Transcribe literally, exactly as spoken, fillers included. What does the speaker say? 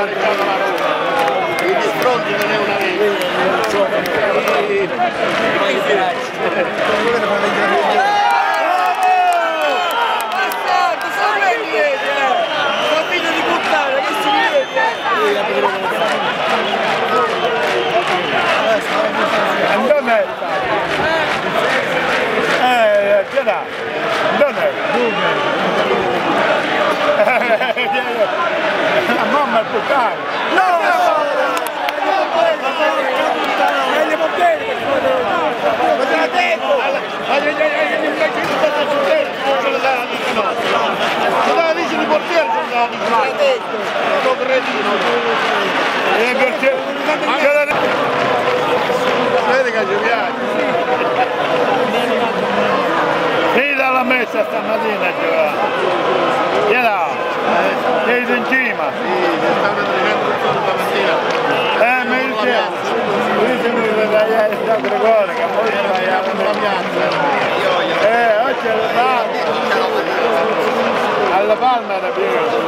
pareggiato la Roma. Quindi Stronzi non è una Dove? Eh, che da? Dove? La mamma è puttana! No! Meglio portiere! Ma te l'ha detto! Ma dalla dice di portiere c'è da di flash! Sono cretino! E perché? Vedi che giochiamo! Sì, dalla messa stamattina a giocare! Gliela! Sei in cima! Sì, ci stanno trecento stamattina! Eh, ma il che? Lui se mi vedrai da Gregore, che poi mi vai a la piazza! Eh, oggi è la palma! Alla palma era pieno!